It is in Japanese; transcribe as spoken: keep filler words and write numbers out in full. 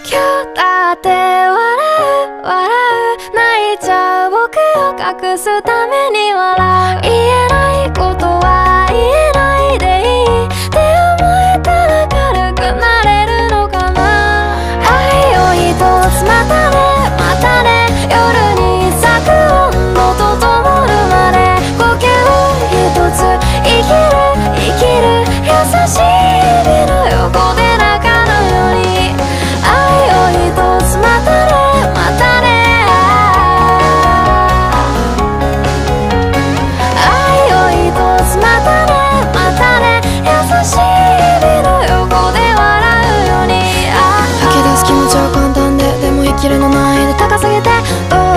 今日だって笑う笑う泣いちゃう僕を隠すために笑う。言えないことは言えないでいいって思えたら軽くなれるのかな。愛を一つまたねまたね夜に咲く温度と灯るまで呼吸一つ生きる生きる優しい指の横で泣かぬように愛を一つまたねまたね愛を一つまたねまたね優しい指の横で笑うように吐き出す気持ちは簡単ででも生きるの難易度高すぎてどう